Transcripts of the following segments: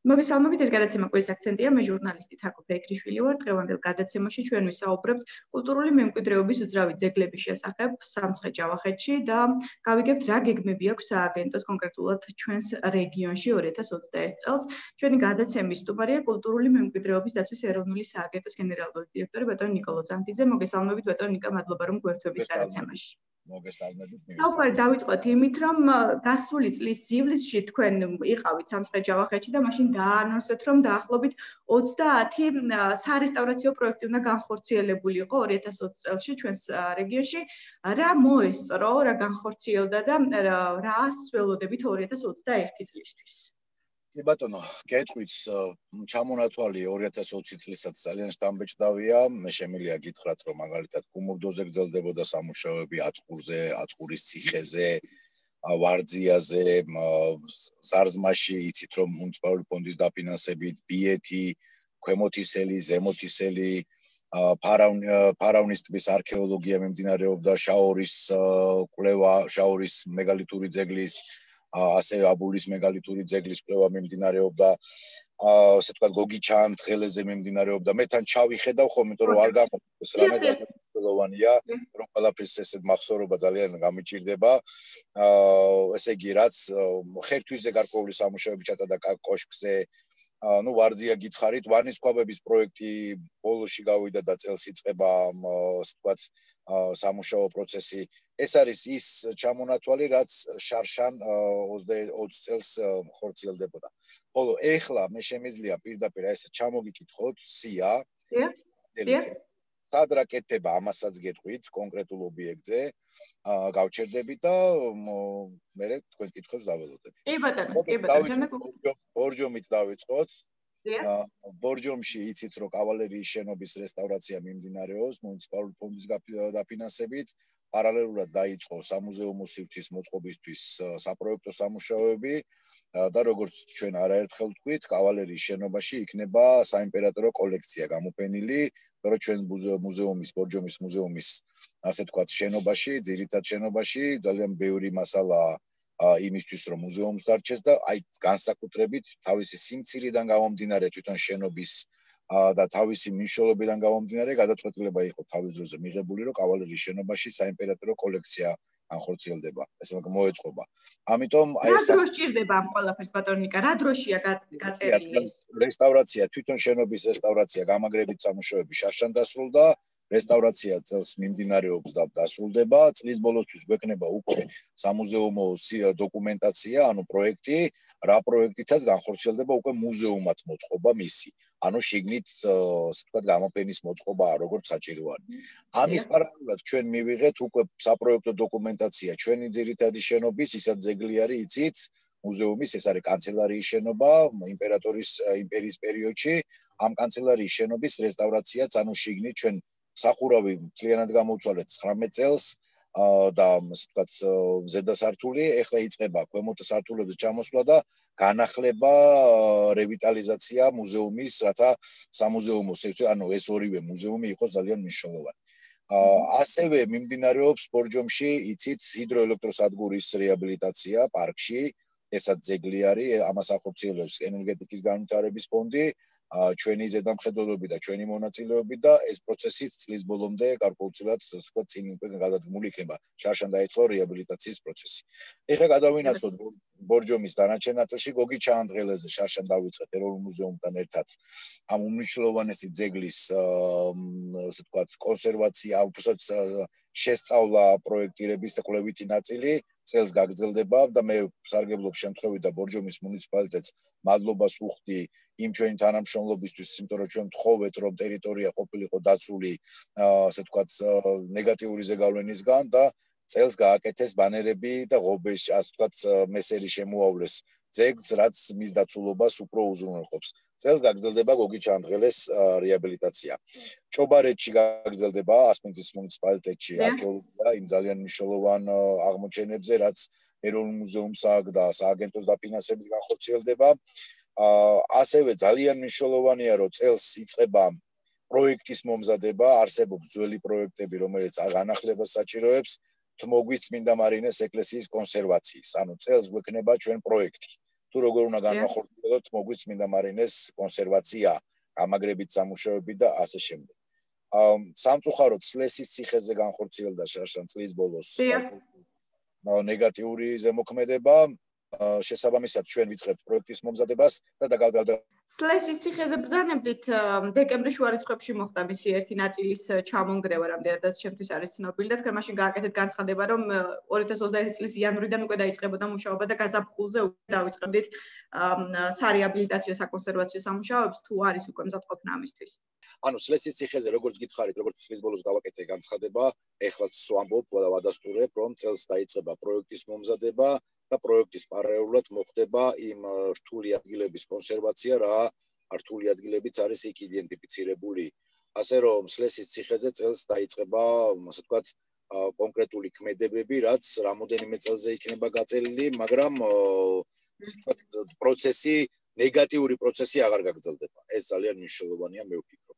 მოგესალმებით, ეს გადაცემა კვირის აქცენტია. მე ჟურნალისტი თაკო ფეიქრიშვილი ვარ. დღევანდელ გადაცემაში ჩვენ ვისაუბრებთ კულტურული მემკვიდრეობის უძრავი ძეგლების შესახებ სამცხე-ჯავახეთში და გავიგებთ რა გეგმები აქვს სააგენტოს კონკრეტულად ჩვენს რეგიონში 2021 წელს. ჩვენი გადაცემის სტუმარია კულტურული მემკვიდრეობის დაცვის ეროვნული სააგენტოს გენერალური დირექტორი ბატონი ნიკოლო ზანთიძე. მოგესალმებით, ბატონი ნიკა, მადლობა რომ გვერდებით გადაცემაში. მოგესალმებით. საუბარი დავიწყოთ იმით, რომ გასული წლის ივლისში თქვენ იყავით სამცხე-ჯავახეთში და მაშინ დაანონსეთ, რომ დაახლოებით 30 სარესტავრაციო პროექტი უნდა განხორციელებულიყო 2020 წელში ჩვენს რეგიონში. რა მოესწრო, რა განხორციელდა და რას ველოდებით 2021 წლისთვის? კი ბატონო, გეტყვით, ჩამონათვალი 2020 წლისაც ძალიან შთამბეჭდავია. მე შემიძლია გითხრათ, რომ მაგალითად გუმურდოზე გრძელდებოდა სამუშაოები აწყურზე, აწყურის ციხეზე, ვარძიაზე, ზარზმაში, იცით რომ მუნიციპალური ფონდის დაფინანსებით ბიეთი, ქვემოთისელი, ზემოთისელი, ფარავნის ტბის არქეოლოგია მიმდინარეობდა, შაორის კვლევა, შაორის მეგალითური ძეგლის ასევე აბულის მეგალითური ძეგლის კვლევა მიმდინარეობდა, ასე ვთქვათ, გოგიჩაანთხელეზე მიმდინარეობდა. მე თან ჩავიხედავ ხომ, იმიტომ რომ არ გამოდის რამე ძალიან მნიშვნელოვანია, რომ ყველაფრის ესეთ მახსოვრობა ძალიან გამიჭირდება. ესე იგი, რაც ხერთვისზე გარკვეული სამუშაოები ჩატარდა კოშკზე, ვარძია გითხარით, ვანის ქვაბების პროექტი ბოლოში გავიდა და წელს იწყება, ასე ვთქვათ, სამუშაო პროცესი. ეს არის ის ჩამონათვალი, რაც შარშან 20 წელს ხორციელდებოდა. ხოლო ეხლა მე შემიძლია პირდაპირ ესე ჩამოგიკითხოთ სია. სად რაკეთდება ამასაც გეტყვით კონკრეტულ ობიექტზე, გავჩერდებით და მე თქვენ კითხვებს დაველოდებით. კი ბატონო, ბორჯომით დავიწყოთ. ბორჯომში იცით რომ კავალერიის შენობის რესტავრაცია მიმდინარეობს მუნიციპალური ფონდის დაფინანსებით. პარალელურად დაიწყო სამუზეუმო სივრცის მოწყობისთვის საპროექტო სამუშაოები და როგორც ჩვენ არაერთხელ ვთქვით, კავალერიის შენობაში იქნება საიმპერატორო კოლექცია გამოფენილი, რომ ჩვენს მუზეუმის, ბორჯომის მუზეუმის, ასე ვთქვათ, შენობაში, ძირითად შენობაში ძალიან ბევრი მასალა იმისთვის, რომ მუზეუმს დარჩეს და აი განსაკუთრებით თავისი სიმცირიდან გამომდინარე თვითონ შენობის და თავისი მნიშვნელობიდან გამომდინარე გადაწყვეტილება იყო თავის დროზე მიღებული, რომ კავალერიის შენობაში საიმპერატორო კოლექცია განხორციელდება. ესე მოეწყობა. ამიტომ აი ეს რა დროს ჭირდება ამ ყველაფერს ბატონო ნიკა, რა დროშია გაწერილი ეს? რესტავრაცია, თვითონ შენობის რესტავრაცია, გამაგრებით სამუშაოები შარშან დასრულდა. რესტავრაცია წელს მიმდინარეობს და დასრულდება. წლის ბოლოსთვის გვექნება უკვე სამუზეუმო დოკუმენტაცია, ანუ პროექტი, რა პროექტითაც განხორციელდება უკვე მუზეუმად მოწყობა მისი. ანუ შიგნით, ასე ვთქვათ, გამოფენის მოწყობა როგორც საჭირო არის. ამის პარალელურად ჩვენ მივიღეთ უკვე საპროექტო დოკუმენტაცია ჩვენი ძირითადი შენობის, ისაც ძეგლი არის, იცით, მუზეუმის, ეს არის კანცელარიის შენობა, იმპერიის პერიოდში. ამ კანცელარიის შენობის რესტავრაციაც, ანუ შიგნით ჩვენ სახურავი მთლიანად გამოვცვალეთ 19 წელს და ასე ვთქვათ ზედასართული, ეხლა იწყება ქვემოთ სართულებზე ჩამოსვლა და განახლება, რევიტალიზაცია მუზეუმის, რათა სამუზეუმო სივრცე, ანუ ეს ორივე მუზეუმი იყოს ძალიან მნიშვნელოვანი. ასევე მიმდინარეობს ბორჯომში, იცით, ჰიდროელექტროსადგურის რეაბილიტაცია პარკში, ესაც ძეგლი არის, ამას ახორციელებს ენერგეტიკის განვითარების ფონდი. ჩვენი ზედამხედველობები და ჩვენი მონაწილეობით და ეს პროცესი წლის ბოლომდე გარკვეულწილად ვთქვათ წინ გადადგმული იქნება. შარშან დაიწყო რეაბილიტაციის პროცესი. ეხლა გადავინაცვლოთ ბორჯომის დანარჩენ ნაწილში გოგიჩაანთხელეზე შარშან დავიწყეთ ეროვნულ მუზეუმთან ერთად. ამ უმნიშვნელოვანესი ძეგლის ასე ვთქვათ კონსერვაცია, უბრალოდ შესწავლა პროექტირების და კვლევითი ნაწილი წელს გაგრძელდება და მე სარგებლობ შემთხვევით და ბორჯომის მუნიციპალიტეტს მადლობას ვუხდი იმ ჩვენი თანამშრომლობისთვის, იმიტომ რომ ჩვენ ვთხოვეთ, რომ ტერიტორია ყოფილიყო დაცული, ასე ვთქვათ, ნეგატიური ზეგავლენისგან და წელს გააკეთეს ბანერები და ღობეში, ასე ვთქვათ, მესერი შემოავლეს ძეგლს, რაც მის დაცულობას უფრო უზრუნველყოფს. წელს გაგრძელდება გოგიჩაანთხელეს რეაბილიტაცია. ჭობარეთში გაგრძელდება ასპინძის მუნიციპალიტეტში არქეოლოგია იმ ძალიან მნიშვნელოვან აღმოჩენებზე, რაც ეროვნულ მუზეუმს და სააგენტოს დაფინანსებით განხორციელდება. ასევე ძალიან მნიშვნელოვანია, რომ წელს იწყება პროექტის მომზადება, არსებობს ძველი პროექტები, რომელიც განახლებას საჭიროებს თმოგვის წმინდა მარინეს ეკლესიის კონსერვაციის. ანუ წელს გვექნება ჩვენ პროექტი. თუ როგორ უნდა განვახორციელოთ მოგვიწმინდა მარინეს კონსერვაცია, გამაგრებით სამუშაოები და ასე შემდეგ. სამწუხაროდ სლესის ციხეზე განხორციელდა შარშან წლის ბოლოს ნეგატიური ზემოქმედება, შესაბამისად ჩვენ ვიწყებთ პროექტის მომზადებას და სლესის ციხეზე ბრძანებდით დეკემბრის შუა რიცხვებში მოხდა მისი ერთი ნაწილის ჩამონგრევა, რამდენადაც ჩემთვის არის ცნობილი და თქვენ მაშინ გააკეთეთ განცხადება, რომ 2021 წლის იანვრიდან უკვე დაიწყებოდა მუშაობა და გაზაფხულზე უკვე დავიწყებდით სარეაბილიტაციო საკონსერვაციო სამუშაოებს, თუ არის უკვე მზადყოფნა ამისთვის. ანუ სლესის ციხეზე როგორც გითხარით, როგორც წლის ბოლოს გავაკეთე განცხადება, ეხლაც ვამბობ და ვადასტურებ, რომ წელს დაიწყება პროექტის მომზადება და პროექტის პარალელურად მოხდება იმ რთული ადგილების კონსერვაცია, რა რთული ადგილებიც არის იქ იდენტიფიცირებული. ასე რომ სლესის ციხეზე წელს დაიწყება, ასე ვთქვათ, კონკრეტული ქმედებები, რაც რამოდენიმე წელზე იქნება გაწელილი, მაგრამ პროცესი, ნეგატიური პროცესი აღარ გაგრძელდება. ეს ძალიან მნიშვნელოვანია, მე ვფიქრობ.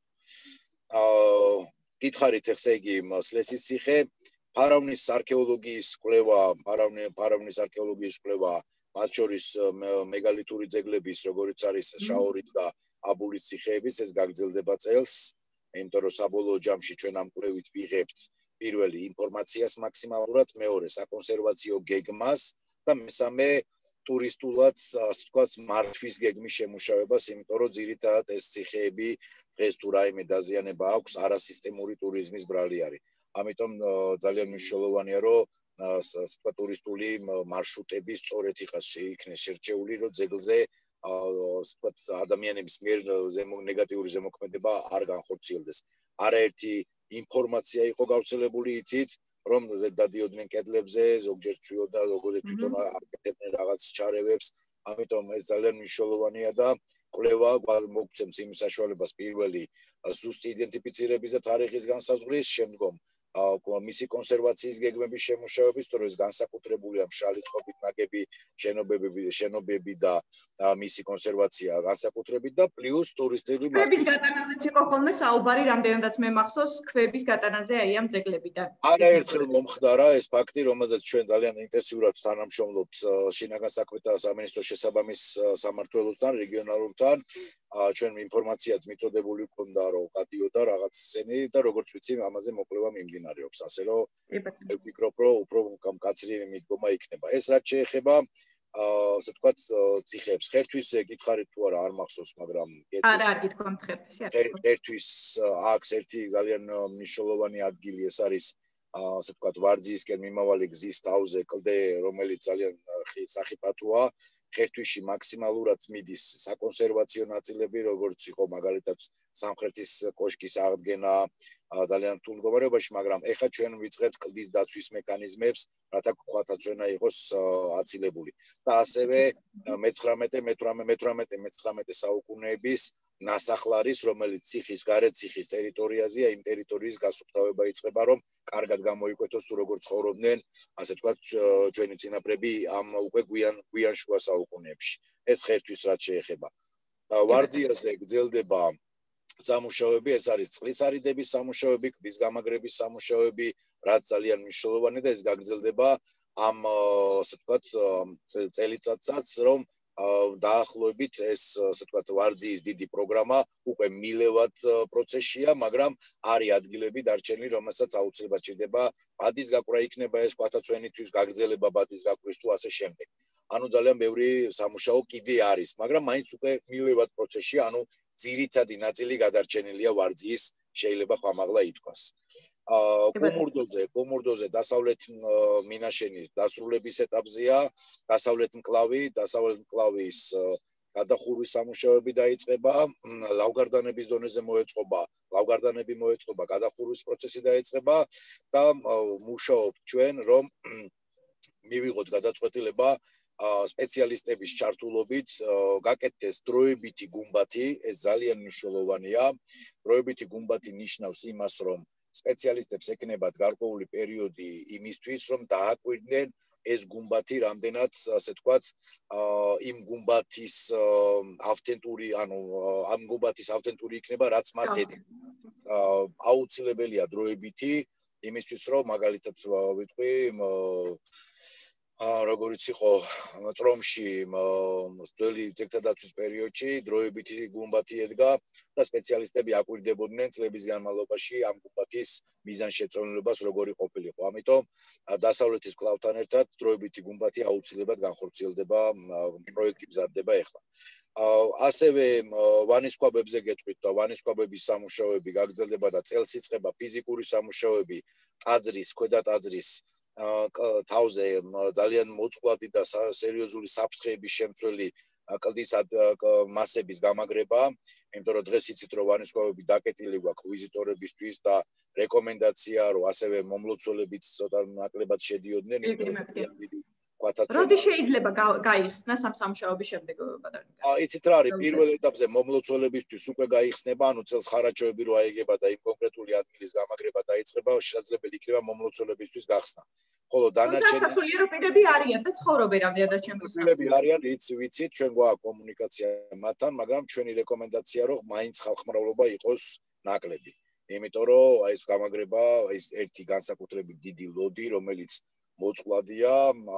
გითხარით ესე იგი სლესის ციხე ფარავნის არქეოლოგიის კვლევა, ფარავნის არქეოლოგიის კვლევა, მათ შორის მეგალითური ძეგლების, როგორიც არის შაორის და აბულის ციხეების, ეს გაგრძელდება წელს, იმიტომ რომ საბოლოო ჯამში ჩვენ ამ კვლევით ვიღებთ პირველი ინფორმაციას მაქსიმალურად, მეორე საკონსერვაციო გეგმას და მესამე ტურისტულად, ასე ვთქვათ, მართვის გეგმის შემუშავებას, იმიტომ რომ ძირითადად ეს ციხეები დღეს თუ რაიმე დაზიანება აქვს, არასისტემური ტურიზმის ბრალი არის. ამიტომ ძალიან მნიშვნელოვანია, რომ ასე ვთქვათ, ტურისტული მარშრუტები სწორედ იქნეს შერჩეული, რომ ძეგლზე ასე ვთქვათ, ადამიანების მიერ ნეგატიური ზემოქმედება არ განხორციელდეს. არაერთი ინფორმაცია იყო გავრცელებული, იცით, რომ დადიოდნენ კედლებზე, ზოგჯერ ცვიოდა, როგორც თვითონ აკეთებდნენ რაღაც ჩარევებს, ამიტომ ეს ძალიან მნიშვნელოვანია და კვლევა მოგცემს იმ საშუალებას პირველი ზუსტი იდენტიფიცირების და თარიღის განსაზღვრის, შემდგომ მისი კონსერვაციის გეგმების შემუშავების, თორე ეს განსაკუთრებულია მშრალი წყობით ნაგები შენობები და მისი კონსერვაცია განსაკუთრებით და პლუს ტურისტული ქვების გატანაზეც იყო ხოლმე საუბარი, რამდენადაც მე მახსოვს, ქვების გატანაზე აი ამ ძეგლებიდან. არაერთხელ მომხდარა ეს ფაქტი, რომელზეც ჩვენ ძალიან ინტენსიურად თანამშრომლობთ შინაგან საქმეთა სამინისტროს შესაბამის სამმართველოსთან, რეგიონალურთან. ჩვენ ინფორმაციაც მიწოდებული გვქონდა, რომ გადიოდა რაღაც სცენი და როგორც ვიცი, ამაზე მოკვლევა მიმდინარეობს, ასე რომ მე ვფიქრობ, რომ უფრო მკაცრი მიდგომა იქნება. ეს რაც შეეხება ასე ვთქვათ, ციხეებს ხერთვის გითხარით თუ არა, არ მახსოვს, მაგრამ არ გითქვამთ ხერთვის, ხერთვის აქვს ერთი ძალიან მნიშვნელოვანი ადგილი, ეს არის ასე ვთქვათ, ვარძიისკენ მიმავალი გზის თავზე კლდე, რომელიც ძალიან სახიფათოა. ხერთვისში მაქსიმალურად მიდის საკონსერვაციო ნაწილები, როგორც იყო მაგალითად სამხრეთის კოშკის აღდგენა ძალიან რთულ მდგომარეობაში, მაგრამ ეხლა ჩვენ ვიწყებთ კლდის დაცვის მექანიზმებს, რათა ქვათაცვენა იყოს აცილებული. და ასევე მე-18 საუკუნეების ნასახლარის, რომელიც ციხის გარეთ ციხის ტერიტორიაზეა, იმ ტერიტორიის გასუფთავება იწყება, რომ კარგად გამოიკვეთოს თუ როგორ ცხოვრობდნენ, ასე ვთქვათ, ჩვენი წინაპრები ამ უკვე გვიან შუა საუკუნეებში. ეს ხერთვის რაც შეეხება. ვარძიაზე გრძელდება სამუშაოები, ეს არის წყლის არიდების სამუშაოები, კლდის გამაგრების სამუშაოები, რაც ძალიან მნიშვნელოვანია და ეს გაგრძელდება ამ ასე ვთქვათ წელიწადსაც, რომ დაახლოებით ეს ასე ვთქვათ ვარძიის დიდი პროგრამა უკვე მილევად პროცესშია, მაგრამ არის ადგილები დარჩენილი, რომელსაც აუცილებლად ჭირდება ბადის გაკვრა იქნება ეს კვათაცვენისთვის გაგრძელება ბადის გაკვრის თუ ასე შემდეგ. ანუ ძალიან ბევრი სამუშაო კიდე არის, მაგრამ მაინც უკვე მილევად პროცესშია, ანუ ძირითადი ნაწილი გადარჩენილია ვარძიის, შეიძლება ხმამაღლა ითქვას. კუმურდოზე დასავლეთ მინაშენის დასრულების ეტაპზეა, დასავლეთ მკლავის გადახურვის სამუშაოები დაიწყება, ლავგარდანების დონეზე მოეწყობა, გადახურვის პროცესი დაიწყება და მუშაობთ ჩვენ, რომ მივიღოთ გადაწყვეტილება სპეციალისტების ჩართულობით გაკეთდეს დროებითი გუმბათი, ეს ძალიან მნიშვნელოვანია. დროებითი გუმბათი ნიშნავს იმას, რომ სპეციალისტებს ეკნებათ გარკვეული პერიოდი იმისთვის, რომ დააკვირდნენ ეს გუმბათი რამდენად, ასე ვთქვათ, იმ გუმბათის ავთენტური, ანუ ამ გუმბათის ავთენტური იქნება, რაც მას აუცილებელია დროებითი იმისთვის, რომ მაგალითად ვიტყვი როგორც იყო წრომში ძველი ძეგლთა დაცვის პერიოდში დროებითი გუმბათი ედგა და სპეციალისტები აკვირდებოდნენ წლების განმავლობაში ამ გუმბათის მიზანშეწონილობას როგორი ყოფილიყო. ამიტომ დასავლეთის კლავთან ერთად დროებითი გუმბათი აუცილებლად განხორციელდება, პროექტი მზადდება ახლა. ასევე ვანის ქვაბებზე გეტყვით და ვანის ქვაბების სამუშაოები გაგრძელდება და წელს იწყება ფიზიკური სამუშაოები ტაძრის, ქვედა ტაძრის თავზე ძალიან მოწყვლადი და სერიოზული საფრთხეების შემცველი კლდის მასების გამაგრება, იმიტომ რომ დღეს იცით რომ ვანის ქვაბები დაკეტილი გვაქვს ვიზიტორებისთვის და რეკომენდაცია რომ ასევე მომლოცველებიც ცოტა ნაკლებად შედიოდნენ, იმიტომ რომ როდი შეიძლება გაიხსნას ამ სამუშაოების შემდეგ ბატონო? იცით რა არის, პირველ ეტაპზე მომლოცველებისთვის უკვე გაიხსნება, ანუ წელს ხარაჯოები რო აიგება და იმ კონკრეტული ადგილის გამაგრება დაიწყება, შესაძლებელი იქნება მომლოცველებისთვის გახსნა. ხოლო დანარჩენი სასულიერო პირები არიან და ცხოვრობენ რამდენადაც ჩემთვის. პირები არიან, ვიცით, ჩვენ გვაქვს კომუნიკაცია მათთან, მაგრამ ჩვენი რეკომენდაცია რომ მაინც ხალხმრავლობა იყოს ნაკლები. იმიტომ რომ ეს გამაგრება, ეს ერთი განსაკუთრებით დიდი ლოდი, რომელიც მოწყვლადია,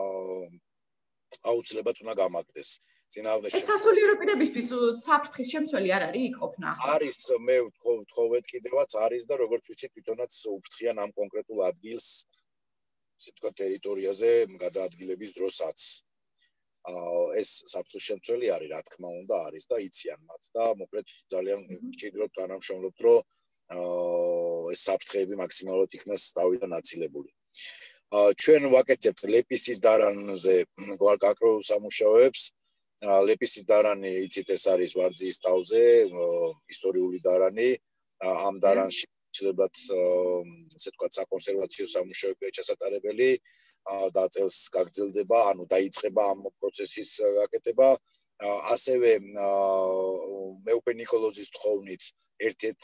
აუცილებლად უნდა გამაგდეს. სასულიერო პირებისთვის საფრთხის შემცველი არ არის იქ ყოფნა? არის, მე ვთხოვეთ კიდევაც არის და როგორც ვიცით, თვითონაც უფრთხიან ამ კონკრეტულ ადგილს, ისე თქვა ტერიტორიაზე გადაადგილების დროსაც. ეს საფრთხის შემცველი არის, რა თქმა უნდა, არის და იციან მათ და მოკლედ ძალიან გჭირდებათ თანამშრომლობთ, რომ ეს საფრთხეები მაქსიმალურად იქნას თავიდან აცილებული. ჩვენ ვაკეთებთ ლეპისის დარანზე გარკვეულ სამუშაოებს. ლეპისის დარანი, იცით, ეს არის ვარძიის თავზე, ისტორიული დარანი. ამ დარანში შეიძლება ესე ვთქვათ საკონსერვაციო სამუშაოებია ჩასატარებელი და წელს გაგრძელდება, ანუ დაიწყება ამ პროცესის გაკეთება. ასევე მეუფე ნიკოლოზის თხოვნით ერთ-ერთ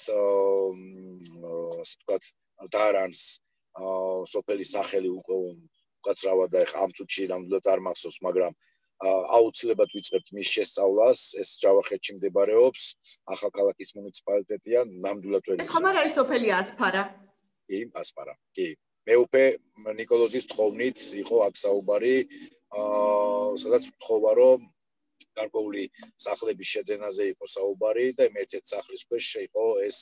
ესე ვთქვათ დარანს სოფელის სახელი უკაცრავა და ეხა ამ წუთში ნამდვილად არ მახსოვს, მაგრამ აუცილებლად ვიწყებთ მის შესწავლას. ეს ჯავახეთში მდებარეობს, ახალქალაქის მუნიციპალიტეტია, ნამდვილად ვერ ეს ხომ არ არის სოფელი ასფარა? კი, ასფარა. კი. მეუფე ნიკოლოზის თხოვნით იყო აქ საუბარი, სადაც ვთხოვა, რომ გარკვეული სახლების შეძენაზე იყო საუბარი და ერთ-ერთ სახლის ქვეშ იყო ეს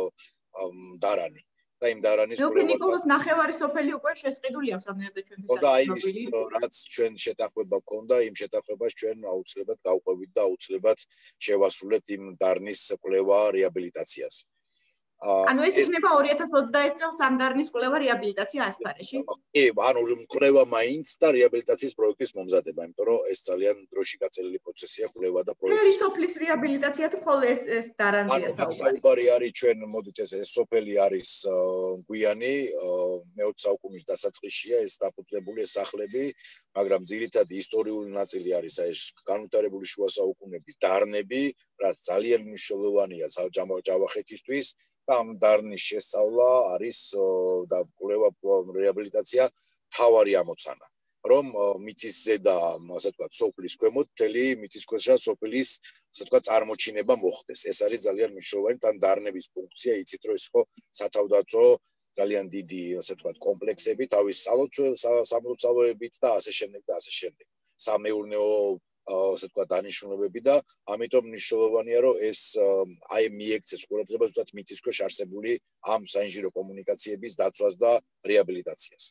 დარანი. და იმ დარანის კვლევა ნიკოლოზ ნახევარი სოფელი უკვე შესყიდული აქვს რამდენადაც ჩვენთვის არის. და რაც ჩვენ შეთანხმება გქონდა, იმ შეთანხმებას ჩვენ აუცილებლად გავყვებით და აუცილებლად შევასრულებთ იმ დარნის კვლევა რეაბილიტაციას. ანუ ეს იქნება 2021 წელს ამ დარნის კვლევა რეაბილიტაცია ასფარაში? კი, ანუ კვლევა მაინც და რეაბილიტაციის პროექტის მომზადება, იმიტომ რომ ეს ძალიან დროში გაწელილი პროცესია, კვლევა და პროექტი. მთელი სოფლის რეაბილიტაცია თუ მხოლოდ ეს დარანზეა საუბარი არის, ჩვენ მოდით ეს სოფელი არის გვიანი, მე-20 საუკუნის დასაწყისშია ეს დაფუძნებული ეს სახლები, მაგრამ ძირითადი ისტორიული ნაწილი არის ეს განვითარებული შუა საუკუნეების დარნები, რაც ძალიან მნიშვნელოვანია ჯავახეთისთვის. და ამ დარნის შესწავლა არის და კვლევა რეაბილიტაცია თავარი ამოცანა, რომ მიწისზედა, ასე ვთქვათ, სოფლის ქვემოთ მთელი მიწისქვეშა სოფლის, ასე ვთქვათ, წარმოჩინება მოხდეს. ეს არის ძალიან მნიშვნელოვანი, თან დარნების ფუნქცია, იცით, რომ ეს ხო სათავდაცვო ძალიან დიდი, ასე ვთქვათ, კომპლექსები, თავის სამლოცველოებით და ასე შემდეგ და ასე შემდეგ. სამეურნეო ასე ვთქვათ, დანიშნულებები და ამიტომ მნიშვნელოვანია, რომ ეს აი მიექცეს ყურადღებას ზუსტად მიწისქვეშ არსებული ამ საინჟინრო კომუნიკაციების დაცვას და რეაბილიტაციას.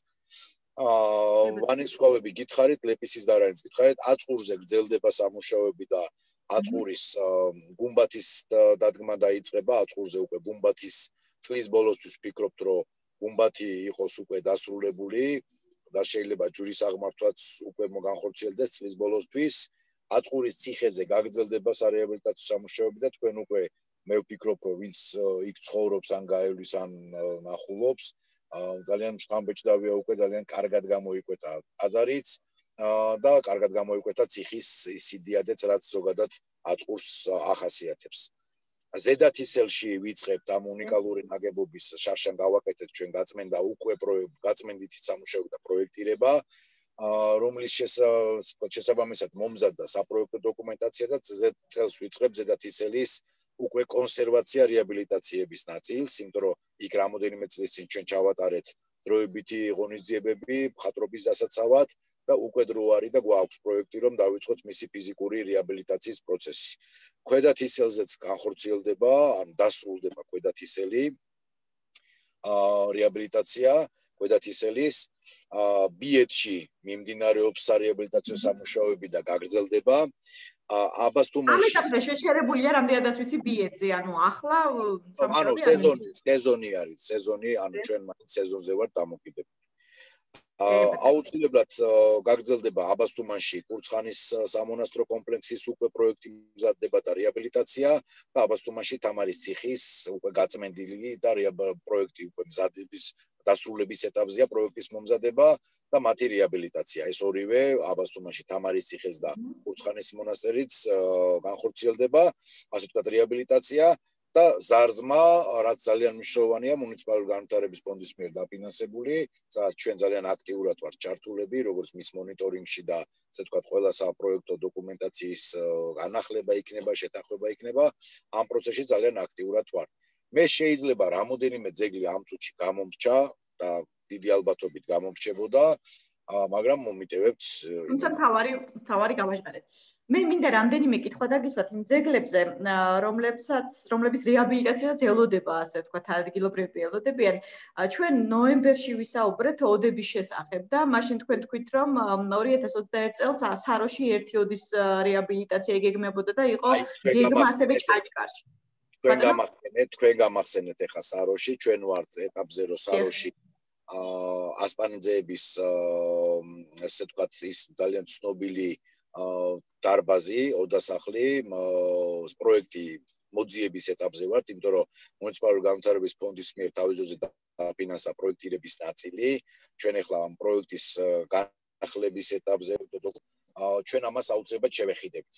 ვანის ქვაბები გითხარით, ლეპისის დარანიც გითხარით, აწყურზე გრძელდება სამუშაოები და აწყურის გუმბათის დადგმა დაიწყება, აწყურზე უკვე გუმბათის წლის ბოლოსთვის ვფიქრობთ, რომ გუმბათი იყოს უკვე დასრულებული და შეიძლება ჯვრის აღმართვაც უკვე განხორციელდეს წლის ბოლოსთვის. აწყურის ციხეზე გაგრძელდებაარეაბილიტაციო სამუშაოები და თქვენ უკვე მე ვფიქრობ, რომ ვინც იქ ცხოვრობს ან გაევლის ან ნახულობს, ძალიან შთამბეჭდავია უკვე ძალიან კარგად გამოიკვეთა ტაძარიც და კარგად გამოიკვეთა ციხის სიდიადეც, რაც ზოგადად აწყურს ახასიათებს. ზედათისელში ვიწყებთ ამ უნიკალური ნაგებობის შარშან გავაკეთეთ ჩვენ გაწმენდა უკვე გაწმენდითი სამუშაოები და პროექტირება, რომლის შესაბამისად მომზადდა საპროექტო დოკუმენტაცია და წელს ვიწყებთ ზედათისელის უკვე კონსერვაცია რეაბილიტაციების ნაწილს, იმიტომ რომ იქ რამოდენიმე წლის წინ ჩვენ ჩავატარეთ დროებითი ღონისძიებები მხატვრობის დასაცავად და უკვე დრო არის და გვაქვს პროექტი, რომ დავიწყოთ მისი ფიზიკური რეაბილიტაციის პროცესი. ქვედათისელზეც განხორციელდება, ანუ დასრულდება ქვედათისელი რეაბილიტაცია, ქვედათისელის ბიეთში მიმდინარეობს სარეაბილიტაციო სამუშაოები და გაგრძელდება. აბასთუმანში ამ ეტაპზე შეჩერებულია რამდენადაც ვიცი ბიეთზე, ანუ ახლა ანუ სეზონი არის, სეზონი, ანუ ჩვენ მაინც სეზონზე ვართ დამოკიდებული. აუცილებლად გაგრძელდება აბასთუმანში კურცხანის სამონასტრო კომპლექსის უკვე პროექტი მზადდება და რეაბილიტაცია და აბასთუმანში თამარის ციხის უკვე გაწმენდილი და პროექტი უკვე მზადების დასრულების ეტაპზეა პროექტის მომზადება და მათი რეაბილიტაცია. ეს ორივე აბასთუმანში თამარის ციხეს და კურცხანის მონასტერიც განხორციელდება, ასე ვთქვათ, რეაბილიტაცია და ზარზმა, რაც ძალიან მნიშვნელოვანია, მუნიციპალური განვითარების ფონდის მიერ დაფინანსებული, სადაც ჩვენ ძალიან აქტიურად ვართ ჩართულები, როგორც მის მონიტორინგში და ასე ვთქვათ, ყველა საპროექტო დოკუმენტაციის განახლება იქნება, შეთანხმება იქნება, ამ პროცესში ძალიან აქტიურად ვართ. მე შეიძლება რამოდენიმე ძეგლი ამ წუთში გამომრჩა და დიდი ალბათობით გამომრჩებოდა, მაგრამ მომიტევებთ. თუმცა თავარი გავაჟღერეთ. მე მინდა რამდენიმე კითხვა დაგისვათ იმ ძეგლებზე, რომლების რეაბილიტაციაც ელოდება, ასე ვთქვათ, ადგილობრივები ელოდებიან. ჩვენ ნოემბერში ვისაუბრეთ ოდების შესახებ და მაშინ თქვენ თქვით, რომ 2021 წელს საროში ერთი ოდის რეაბილიტაცია იგეგმებოდა და იყო გეგმა ასევე ჭაჭკარში. თქვენ გამახსენეთ ახლა საროში, ჩვენ ვართ ეტაპზე, რომ საროში ასპანიძეების ასე ვთქვათ, ის ძალიან ცნობილი დარბაზი, ოდასახლი, პროექტი მოძიების ეტაპზე ვართ, იმიტომ რომ მუნიციპალური განვითარების ფონდის მიერ თავიზოზე დაფინანსა პროექტირების ნაწილი. ჩვენ ახლა ამ პროექტის განახლების ეტაპზე ჩვენ ამას აუცილებლად შევეხიდებით.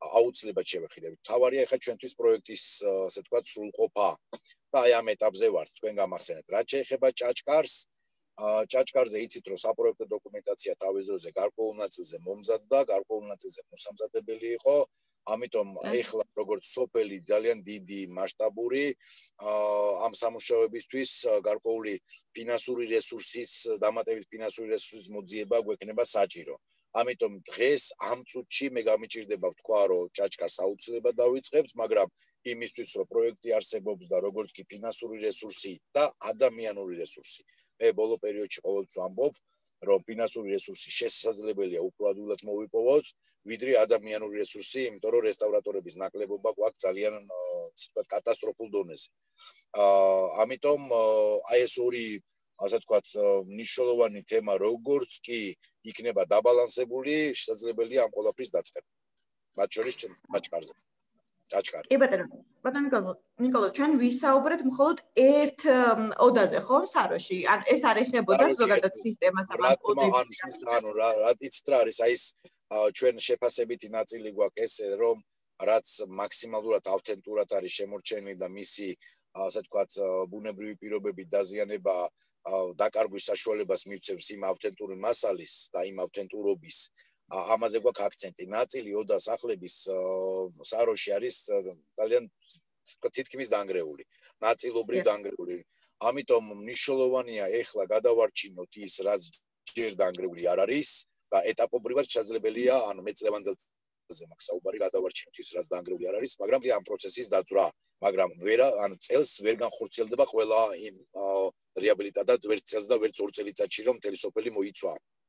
თავარია ახლა ჩვენთვის პროექტის ასე ვთქვათ სრულყოფა და აი ამ ეტაპზე ვართ, თქვენ გამახსენეთ. რაც შეეხება ჭაჭკარს, ჭაჭკარზე იცით, რომ საპროექტო დოკუმენტაცია თავის დროზე გარკვეულ ნაწილზე მომზადდა, გარკვეულ ნაწილზე მოსამზადებელი იყო. ამიტომ ახლა როგორც სოფელი ძალიან დიდი მასშტაბური ამ სამუშაოებისთვის გარკვეული ფინანსური რესურსის, დამატებით ფინანსური რესურსის მოძიება გვექნება საჭირო. ამიტომ დღეს ამ წუთში მე გამიჭირდება ვთქვა, რომ ჭაჭკარს აუცილებლად დავიწყებთ, მაგრამ იმისთვის, რომ პროექტი არსებობს და როგორც კი ფინანსური რესურსი და ადამიანური რესურსი. მე ბოლო პერიოდში ყოველთვის ვამბობ, რომ ფინანსური რესურსი შესაძლებელია უფრო ადვილად მოვიპოვოთ, ვიდრე ადამიანური რესურსი, იმიტომ რომ რესტავრატორების ნაკლებობა გვაქვს ძალიან ვთქვათ კატასტროფულ დონეზე. ამიტომ აი ეს ორი ასე ვთქვათ მნიშვნელოვანი თემა როგორც კი იქნება დაბალანსებული, შესაძლებელია ამ ყველაფრის დაწყება. მათ შორის ჭაჭკარზე. კი ბატონო ნიკოლო, ჩვენ ვისაუბრეთ მხოლოდ ერთ ოდაზე, ხო, საროში? ან ეს არ ეხებოდა ზოგადად სისტემას ამ ოდების? ანუ რატიც რა არის, აი ეს ჩვენ შეფასებითი ნაწილი გვაქვს ესე, რომ რაც მაქსიმალურად ავთენტურად არის შემორჩენილი და მისი ასე ვთქვათ ბუნებრივი პირობები დაზიანება დაკარგვის საშუალებას მივცემს იმ ავთენტური მასალის და იმ ავთენტურობის ამაზე გვაქვს აქცენტი. ნაწილი ოდას ახლების საროში არის ძალიან თითქმის დანგრეული, ნაწილობრივ დანგრეული. ამიტომ მნიშვნელოვანია ეხლა გადავარჩინოთ ის, რაც ჯერ დანგრეული არ არის და ეტაპობრივად შესაძლებელია, ანუ მეწლევანდელზე მაქვს საუბარი, გადავარჩინოთ ის, რაც დანგრეული არ არის, მაგრამ ამ პროცესის დაძვრა, მაგრამ ანუ წელს ვერ განხორციელდება ყველა იმ რეაბილიტაცია და ვერც წელს და ვერც 2 წელიწადში რომ მთელი სოფელი მოიცვა.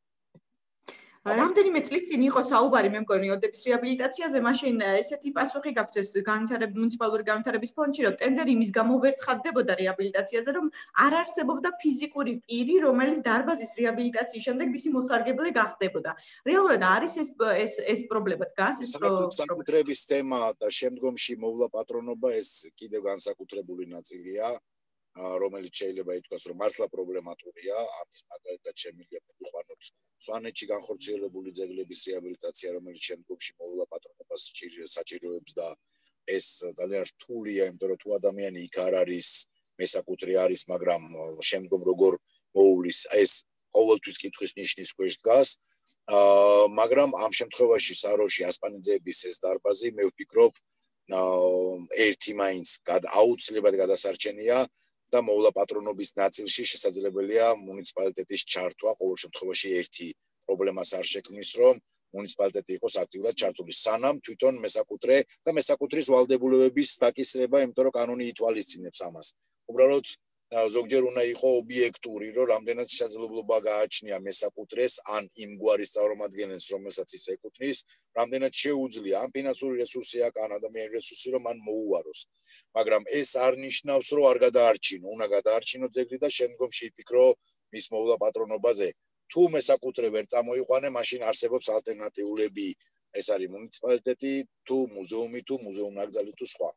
რამდენიმე წლის წინ იყო საუბარი მე მგონი ოდების რეაბილიტაციაზე, მაშინ ესეთი პასუხი გაქვთ ეს მუნიციპალური განვითარების ფონდში, რომ ტენდერი იმის გამო ვერ ცხადდებოდა რეაბილიტაციაზე, რომ არ არსებობდა ფიზიკური პირი, რომელიც დარბაზის რეაბილიტაციის შემდეგ მისი მოსარგებლე გახდებოდა. რეალურად არის ეს პრობლემა დგას ეს საკუთრების თემა და შემდგომში მოვლა პატრონობა, ეს კიდევ განსაკუთრებული ნაწილია, რომელიც შეიძლება ითქვას, რომ მართლა პრობლემატურია, ამის მაგალითად შემიძლია მოვიყვანოთ სვანეთში განხორციელებული ძეგლების რეაბილიტაცია, რომელიც შემდგომში მოვლა პატრონობას საჭიროებს და ეს ძალიან რთულია, იმიტომ რომ თუ ადამიანი იქ არ არის, მესაკუთრე არის, მაგრამ შემდგომ როგორ მოუვლის, ეს ყოველთვის კითხვის ნიშნის ქვეშ დგას. მაგრამ ამ შემთხვევაში საროში ასპანიძეების ეს დარბაზი, მე ვფიქრობ, ერთი მაინც აუცილებლად გადასარჩენია და მოვლა პატრონობის ნაწილში შესაძლებელია მუნიციპალიტეტის ჩართვა, ყოველ შემთხვევაში ერთი პრობლემას არ შექმნის, რომ მუნიციპალიტეტი იყოს აქტიურად ჩართული. სანამ თვითონ მესაკუთრე და მესაკუთრის ვალდებულებების დაკისრება, იმიტომ რომ კანონი ითვალისწინებს ამას. უბრალოდ ზოგჯერ უნდა იყო ობიექტური, რომ რამდენად შესაძლებლობა გააჩნია მესაკუთრეს ან იმ გვარის წარმომადგენელს, რომელსაც ის ეკუთვნის, რამდენად შეუძლია ან ფინანსური რესურსი აქვს, ან ადამიანური რესურსი, რომ მან მოუაროს. მაგრამ ეს არ ნიშნავს, რომ არ გადაარჩინო, უნდა გადაარჩინო ძეგლი და შემდგომში იფიქრო მის მოვლა პატრონობაზე. თუ მესაკუთრე ვერ წამოიყვანე, მაშინ არსებობს ალტერნატიულები. ეს არის მუნიციპალიტეტი, თუ მუზეუმი, თუ მუზეუმ-ნაკრძალი, თუ სხვა.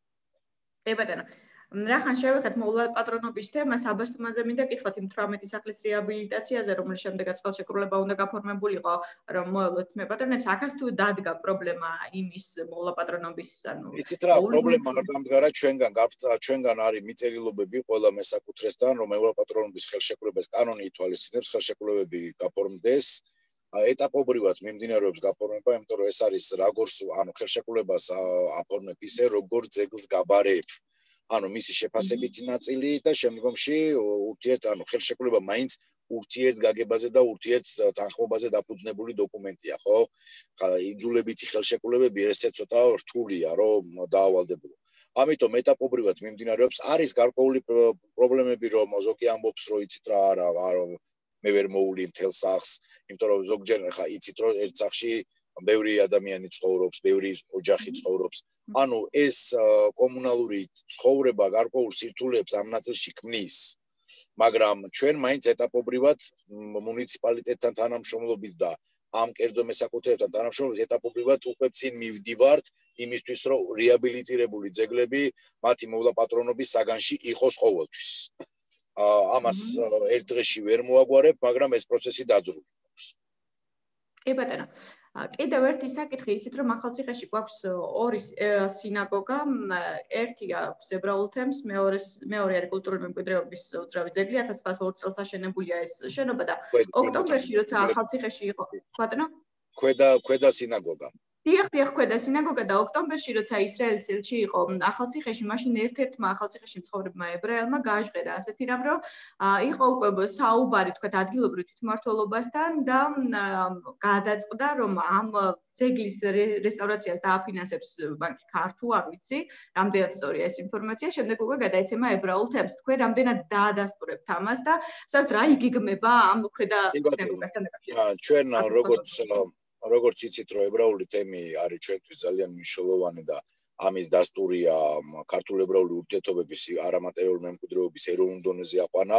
ბატონო, რახან შევეხეთ მოვლა პატრონობის თემას, აბასთუმაზე მინდა კითხოთ იმ 18 სახლის რეაბილიტაციაზე, რომლის შემდეგაც ხელშეკრულება უნდა გაფორმებულიყო, რომ მოელოთ მე პატრონებს, აქაც თუ დადგა პრობლემა იმის მოვლა პატრონობის, ანუ იცით რა, პრობლემა არ დამდგარა ჩვენგან არის მიწერილობები ყველა მესაკუთრესთან, რომ მოვლა პატრონობის ხელშეკრულებას კანონი ითვალისწინებს, ხელშეკრულებები გაფორმდეს. ეტაპობრივად მიმდინარეობს გაფორმება, იმიტომ რომ ეს არის როგორც ანუ ხელშეკრულებას აფორმებ ისე, როგორც ძეგლს გაბარებ. ანუ მისი შეფასებითი ნაწილი და შემდგომში ხელშეკრულება მაინც ურთიერთგაგებაზე და ურთიერთთანხმობაზე დაფუძნებული დოკუმენტია, ხო? იძულებითი ხელშეკრულებები ესე ცოტა რთულია, რომ დაავალდებულო. ამიტომ ეტაპობრივად მიმდინარეობს, არის გარკვეული პრობლემები, რომ ზოგი ამბობს, რომ იცით რა არა, მე ვერ მოვლი მთელ სახლს, იმიტომ რომ ზოგჯერ ხა იცით რომ ერთ სახლში ბევრი ადამიანი ცხოვრობს, ბევრი ოჯახი ცხოვრობს. ანუ ეს კომუნალური ცხოვრება გარკვეულ სირთულეებს ამ ნაწილში ქმნის. მაგრამ ჩვენ მაინც ეტაპობრივად მუნიციპალიტეტთან თანამშრომლობით და ამ კერძო მესაკუთრეებთან თანამშრომლობით ეტაპობრივად უკვე წინ მივდივართ იმისთვის, რომ რეაბილიტირებული ძეგლები მათი მოვლა პატრონობის საგანში იყოს ყოველთვის. ამას ერთ დღეში ვერ მოაგვარებ, მაგრამ ეს პროცესი დაძრუნებს. კი ბატონო. კიდევ ერთი საკითხი, იცით რომ ახალციხეში გვაქვს ორი სინაგოგა, ერთი აქვს ებრაულ თემს, მეორე არის კულტურული მემკვიდრეობის უძრავი ძეგლი, 1902 წელს აშენებულია ეს შენობა და ოქტომბერში როცა ახალციხეში იყო, ბატონო? ქვედა სინაგოგა. დიახ, ქვედა სინაგოგა და ოქტომბერში როცა ისრაელის ელჩი იყო ახალციხეში, მაშინ ერთ-ერთმა ახალციხეში მცხოვრებმა ებრაელმა გააჟღერა ასეთი რამ, რომ იყო უკვე საუბარი თქვათ ადგილობრივ თვითმმართველობასთან და გადაწყდა, რომ ამ ძეგლის რესტავრაციას დააფინანსებს ბანკი ქართულ, არ ვიცი, რამდენად სწორია ეს ინფორმაცია, შემდეგ უკვე გადაეცემა ებრაულ თემს. თქვენ რამდენად დაადასტურებთ ამას და საერთოდ რა იგეგმება ამ ქვედა სინაგოგასთან დაკავშირებით? ჩვენ როგორც იცით, რომ ებრაული თემი არის ჩვენთვის ძალიან მნიშვნელოვანი და ამის დასტურია ქართულ ებრაული ურთიერთობების არამატერიალური მემკვიდრეობის ეროვნულ დონეზე აყვანა.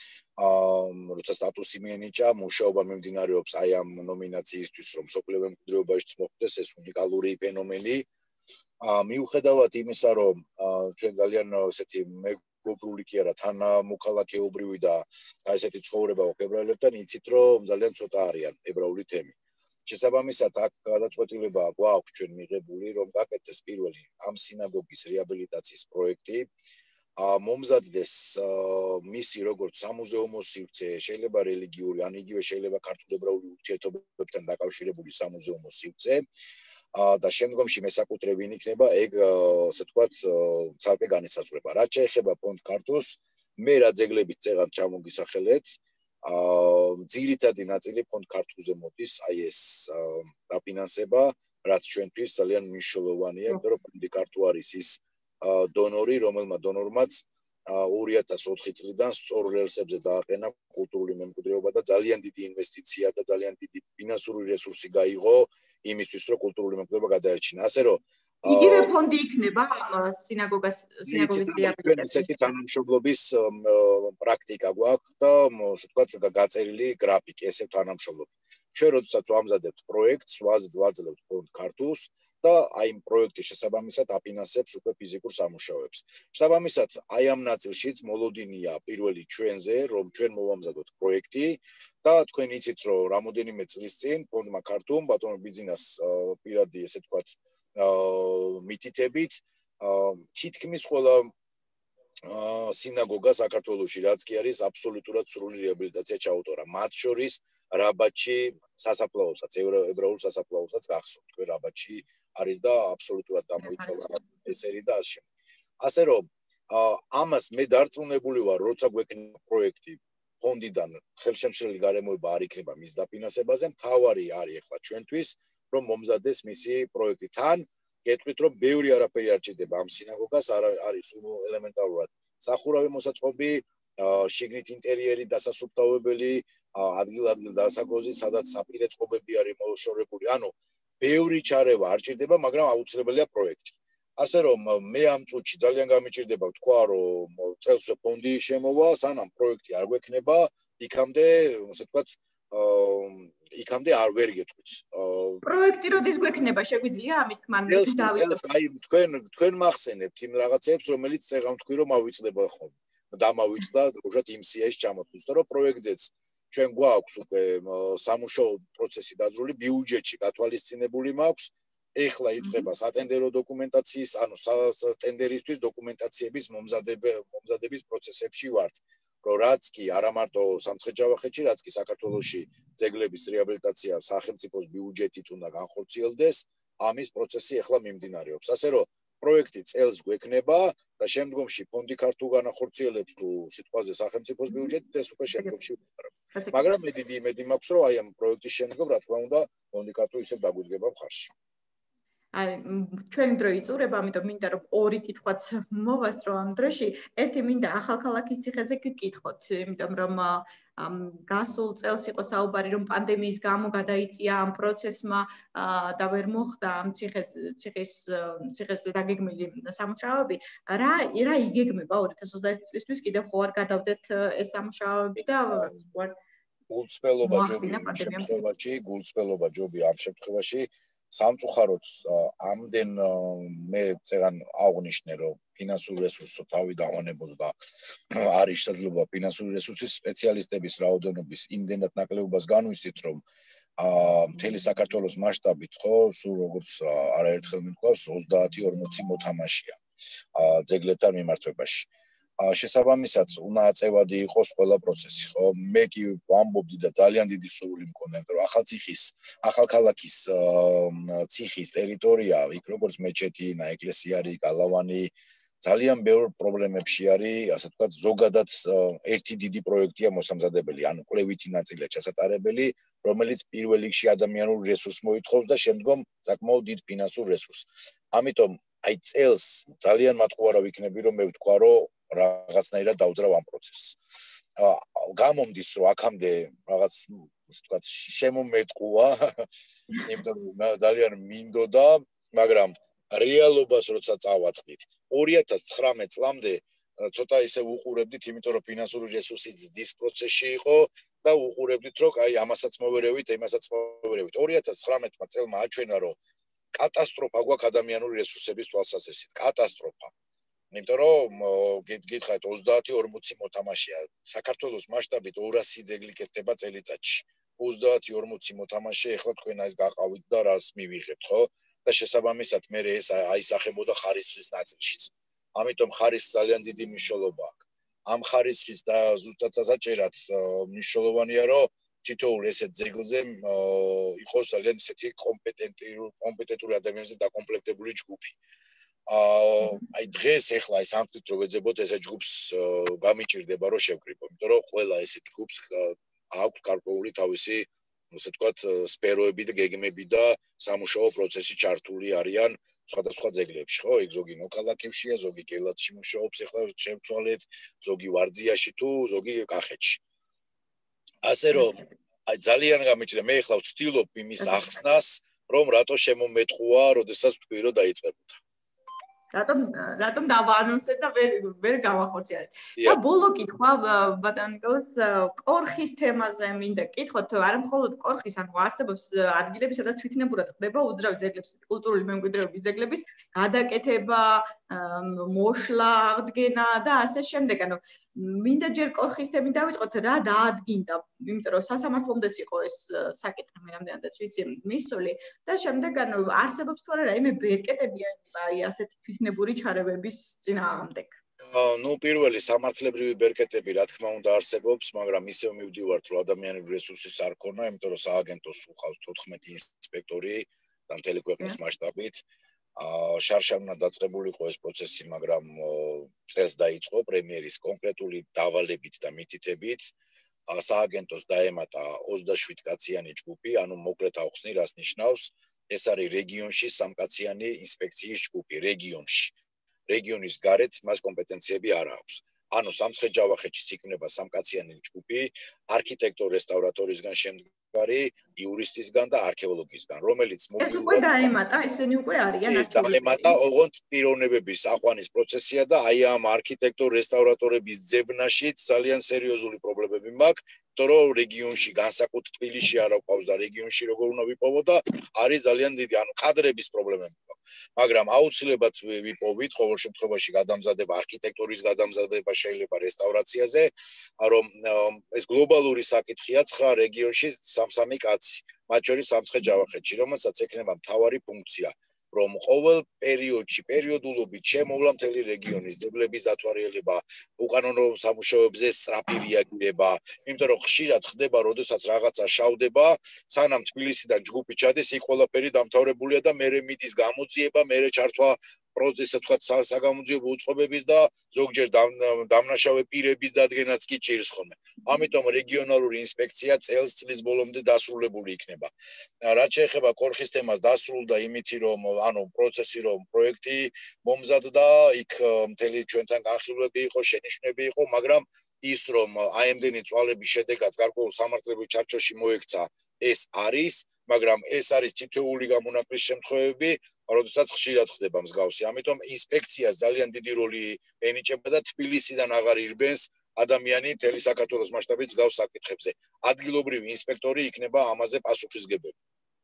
როცა სტატუსი მიენიჭა, მუშაობა მიმდინარეობს აი ამ ნომინაციისთვის, რომ სოფლიო მემკვიდრეობაშიც მოხდეს ეს უნიკალური ფენომენი. მიუხედავად იმისა, რომ ჩვენ ძალიან ესეთი მეგობრული კი არა, თანამოქალაქეობრივი და ესეთი ცხოვრება აქვს ებრაელებთან, იცით, რომ ძალიან ცოტა არიან ებრაული თემი. შესაბამისად, აქ გადაწყვეტილება გვაქვს ჩვენ მიღებული, რომ გაკეთდეს პირველი ამ სინაგოგის რეაბილიტაციის პროექტი. მომზადდეს მისი როგორც სამუზეუმო სივრცე, შეიძლება რელიგიური, ან იგივე შეიძლება ქართულ ებრაული ურთიერთობებთან დაკავშირებული სამუზეუმო სივრცე. და შემდგომში მესაკუთრე ვინ იქნება, ეგ ასე ვთქვათ, ცალკე განისაზღვრება. რაც შეეხება ფონდ ქართულს, მე რა ძეგლებით წეღად ჩამოგისახელეთ, ძირითადი ნაწილი ფონდ ქართულზე მოდის, აი ეს დაფინანსება, რაც ჩვენთვის ძალიან მნიშვნელოვანია, იმიტომ რომ ფონდი ქართულ არის ის დონორი, რომელმა დონორმაც 2004 წლიდან სწორ რელსებზე დააყენა კულტურული მემკვიდრეობა და ძალიან დიდი ინვესტიცია და ძალიან დიდი ფინანსური რესურსი გაიღო იმისთვის, რომ კულტურული მემკვიდრეობა გადაერჩინა. ასე რომ იგივე ფონდი იქნება სინაგოგის რეაბილიტაციის. ესეთი თანამშრომლობის პრაქტიკა გვაქვს და ასე ვთქვათ, გაწერილი გრაფიკი, ესე თანამშრომლობ. ჩვენ როდესაც ვამზადებთ პროექტს, ვაძლევთ ფონდ ქართულს და აი იმ პროექტის შესაბამისად აფინანსებს უკვე ფიზიკურ სამუშაოებს. შესაბამისად, აი ამ ნაწილშიც მოლოდინია პირველი ჩვენზე, რომ ჩვენ მოვამზადოთ პროექტი და თქვენ იცით, რომ რამოდენიმე წლის წინ ფონდმა ქართულმა ბატონო ბიძინას პირადი, ესე ვთქვათ, მითითებით თითქმის ყველა სინაგოგა საქართველოში, რაც კი არის აბსოლუტურად სრული რეაბილიტაცია ჩაუტარა. მათ შორის რაბატში სასაფლაოსაც, ებრაულ სასაფლაოსაც გახსოვთ, თქვენ რაბატში არის და აბსოლუტურად გამოიცვალა ესერი და ასე შემდეგ. ასე რომ ამას მე დარწმუნებული ვარ, როცა გვექნება პროექტი ფონდიდან ხელშემშლელი გარემოება არ იქნება მის დაფინანსებაზე, მთავარი არის ახლა ჩვენთვის, რომ მომზადდეს მისი პროექტი. თან გეტყვით, რომ ბევრი არაფერი არ ჭირდება ამ სინაგოგას, არის ელემენტარულად სახურავი მოსაწყობი, შიგნით ინტერიერი დასასუფთავებელი, ადგილ-ადგილ დასაგოზი, სადაც საპირე წყობები არის მოშორებული. ანუ ბევრი ჩარევა არ ჭირდება, მაგრამ აუცილებელია პროექტი. ასე რომ მე ამ წუთში ძალიან გამიჭირდება თქვა, რომ წელს ფონდი შემოვა, სანამ პროექტი არ გვექნება, იქამდე, ასე ვთქვათ, იქამდე არ ვერ გეტყვით. პროექტი როდის გვექნება, შეგვიძლია ამის თქმა წელს აი თქვენ მახსენებთ იმ რაღაცებს, რომელიც წეღავ თქვი რომ ავიწდება ხოლმე. დამავიწდა უბრალოდ იმ სიაში ჩამოთვლით, რომ პროექტზეც ჩვენ გვაქვს უკვე სამუშაო პროცესი დაძრული, ბიუჯეტში გათვალისწინებული მაქვს. ეხლა იწყება სატენდერო დოკუმენტაციის, ანუ ტენდერისთვის დოკუმენტაციების მომზადების პროცესებში ვართ. რომ რაც კი არა მარტო სამცხე-ჯავახეთში, რაც კი საქართველოში ძეგლების რეაბილიტაცია სახელმწიფოს ბიუჯეტით უნდა განხორციელდეს, ამის პროცესი ეხლა მიმდინარეობს. ასე რომ პროექტი წელს გვექნება და შემდგომში ფონდი ქართულ განახორციელებს თუ სიტყვაზე სახელმწიფოს ბიუჯეტით, ეს უკვე შემდგომში ვიყარებ. მაგრამ მე დიდი იმედი მაქვს, რომ აი ამ პროექტის შემდგომ, რა თქმა უნდა, ფონდი ქართულ ისევ დაგვიდგება მხარში. ჩვენი დრო იწურება, ამიტომ მინდა რომ ორი კითხვაც მოვასწრო ამ დროში. ერთი მინდა ახალქალაქის ციხეზე გკითხოთ, იმიტომ რომ გასულ წელს იყო საუბარი, რომ პანდემიის გამო გადაიწია ამ პროცესმა და ვერ მოხდა ამ ციხეს დაგეგმილი სამუშაოები. რა იგეგმება 2021 წლისთვის კიდევ ხო არ გადავდეთ ეს სამუშაოები და გულწრფელობა ჯობია ამ შემთხვევაში სამწუხაროდ ამდენ მე წეგან აღვნიშნე რომ ფინანსური რესურსო თავი დავანებოთ და არის შესაძლებლობა ფინანსური რესურსის სპეციალისტების რაოდენობის იმდენად ნაკლებობას განვისვით რომ მთელი საქართველოს მასშტაბით ხო სულ როგორც არაერთხელ მითქვავს 30-40 მოთამაშეა ძეგლებთან მიმართებაში შესაბამისად უნდა აწევადი იყოს ყველა პროცესი ხო მე კი ვამბობდი და ძალიან დიდი სურვილი მქონდა რომ ახალქალაქის ციხის ტერიტორია იქ როგორც მეჩეთი, ნაეკლესიარი არის, გალავანი ძალიან ბევრ პრობლემებში არის, ასე ვთქვათ, ზოგადად ერთი დიდი პროექტია მოსამზადებელი, ანუ კვლევითი ნაწილია ჩასატარებელი, რომელიც პირველ რიგში ადამიანურ რესურსს მოითხოვს და შემდგომ საკმაოდ დიდ ფინანსურ რესურსს. ამიტომ აი წელს ძალიან მათყუარა ვიქნები რომ მე ვთქვა რომ რაღაცნაირად დავძრავ ამ პროცესს. გამომდის რომ აქამდე რაღაც ასე ვთქვათ შემომეტყუა, იმიტომ რომ ძალიან მინდოდა, მაგრამ რეალობას როცა წავაწყდით 2019 წლამდე ცოტა ისე უყურებდით, იმიტომ რომ ფინანსური რესურსი ძდის პროცესში იყო და უყურებდით რომ აი ამასაც მოვერევით, იმასაც მოვერევით. 2019 წელმა აჩვენა რომ კატასტროფა გვაქვს ადამიანური რესურსების თვალსაზრისით, კატასტროფა. იმიტომ რომ გითხარით 30-40 მოთამაშეა საქართველოს მასშტაბით 200 ძეგლი კეთდება წელიწადში 30-40 მოთამაშე ეხლა თქვენ ეს გაყავით და რას მივიღებთ ხო და შესაბამისად მე ეს აისახებოდა ხარისხის ნაწილშიც ამიტომ ხარისხს ძალიან დიდი მნიშვნელობა აქვს ამ ხარისხის და ზუსტად დასაჭერად მნიშვნელოვანია რომ თითოეულ ესეთ ძეგლზე იყოს ძალიან ისეთი კომპეტენტური ადამიანებზე დაკომპლექტებული ჯგუფი აი დღეს ეხლა ეს ამთით რომ ვეძებოთ ესე ჯგუფს გამიჭირდება რომ შევკრიბო იმიტომ რომ ყველა ესე ჯგუფს აქვს გარკვეული თავისი ასე ვთქვათ სფეროები და გეგმები და სამუშაო პროცესი ჩართული არიან სხვადასხვა ძეგლებში ხო იქ ზოგი მოქალაქეებშია ზოგი გელათში მუშაობს ეხლა შევცვალეთ ზოგი ვარძიაში თუ ზოგი კახეთში ასე რომ აი ძალიან გამიჭირდა მე ეხლა ვცდილობ იმის ახსნას რომ რატო შემომეტყუა როდესაც თქვი რომ დაიწყებოდა რატომ დავაანონსეთ და ვერ გავახორციელეთ. და ბოლო კითხვა ბატონ ნიკოლას კორხის თემაზე მინდა კითხოთ, არა მხოლოდ კორხის, ანუ არსებობს ადგილები, სადაც თვითნებურად ხდება უძრავი ძეგლების, კულტურული მემკვიდრეობის ძეგლების გადაკეთება, მოშლა, აღდგენა და ასე შემდეგ. ანუ მინდა ჯერ კორხის თემი დავიწყოთ, რა დაადგინდა, იმიტომ რომ სასამართლომდეც იყო ეს საკითხი, მე რამდენადაც ვიცი მისული და შემდეგ ანუ არსებობს თუ არა რაიმე ბერკეტები აი ასეთი თვითნებური ჩარევების წინააღმდეგ. ნუ პირველი სამართლებრივი ბერკეტები რა თქმა უნდა არსებობს, მაგრამ ისევ მივდივართ რომ ადამიანური რესურსის არ ქონა, იმიტომ რომ სააგენტოს უყავს 14 ინსპექტორი და მთელი ქვეყნის მასშტაბით. შარშან დაწყებული იყო ეს პროცესი, მაგრამ წელს დაიწყო პრემიერის კონკრეტული დავალებით და მითითებით. სააგენტოს დაემატა 27 კაციანი ჯგუფი, ანუ მოკლედ ავხსნი, რას ნიშნავს, ეს არის რეგიონში სამკაციანი ინსპექციის ჯგუფი რეგიონში. რეგიონის გარეთ მას კომპეტენციები არ აქვს. ანუ სამცხე-ჯავახეთშიც იქნება სამკაციანი ჯგუფი, არქიტექტორ-რესტავრატორისგან შემდგარი, იურისტისგან და არქეოლოგისგან, რომელიც ეს უკვე დაემატა, ისინი უკვე არიან არქეოლოგები. დაემატა, ოღონდ პიროვნებების აყვანის პროცესია და აი ამ არქიტექტორ-რესტავრატორების ძებნაშიც ძალიან სერიოზული პრობლემები მაქვს, იმიტომ რომ რეგიონში განსაკუთრებით თბილისში არ აქვს და რეგიონში როგორ უნდა ვიპოვო და არის ძალიან დიდი, ანუ კადრების პრობლემები მაქვს. მაგრამ აუცილებლად ვიპოვით ყოველ შემთხვევაში გადამზადება, არქიტექტურის გადამზადება შეიძლება რესტავრაციაზე, რომ ეს გლობალური საკითხია 9 რეგიონში სამ-სამი კაცი, მათ შორის სამცხე-ჯავახეთში, რომელსაც ექნება მთავარი ფუნქცია, რომ ყოველ პერიოდულობით შემოვლა მთელი რეგიონის ძებლების დათვალიერება, უკანონო სამუშაოებზე სწრაფი რეაგირება, იმიტომ რომ ხშირად ხდება, როდესაც რაღაცა შავდება, სანამ თბილისიდან ჯგუფი ჩადის, იქ ყველაფერი დამთავრებულია და მერე მიდის გამოძიება, მერე ჩართვა პროცესზე თქვა საგამოძიებო უწყობების და ზოგჯერ დამნაშავე პირების დადგენაც კი ჭირს ხოლმე. ამიტომ რეგიონალური ინსპექცია წლის ბოლომდე დასრულებული იქნება. რაც შეეხება კორხის თემას, დასრულდა იმითი, რომ ანუ პროცესი, რომ პროექტი მომზადდა, იქ მთელი ჩვენთან განხილვები იყო, შენიშვნები იყო, მაგრამ ის რომ აემდენი წვალების შედეგად გარკვეულ სამართლებრივ ჩარჩოში მოექცა, ეს არის, მაგრამ ეს არის თითოეული გამონაკლისის შემთხვევები, როდესაც ხშირად ხდება მსგავსი. ამიტომ ინსპექციას ძალიან დიდი როლი ენიჭება და თბილისიდან აღარ ირბენს ადამიანი მთელი საქართველოს მასშტაბით მსგავს საკითხებზე. ადგილობრივი ინსპექტორი იქნება ამაზე პასუხისმგებელი.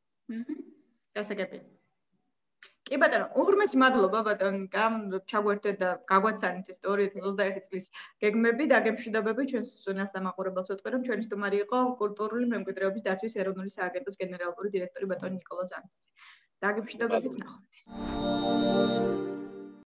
გასაგებია. კი ბატონო, უღრმესი მადლობა ბატონ ჩაგვერთეთ და გაგვაცანით ეს 2021 წლის გეგმები და გემშვიდობები ჩვენს ზონას დამაყურებელს ვეთქვი, რომ ჩვენი სტუმარი იყო კულტურული მემკვიდრეობის დაცვის ეროვნული სააგენტოს გენერალური დირექტორი ბატონი ნიკოლოზ ანთიძე. დაგემშვიდობებით ნახვამდის.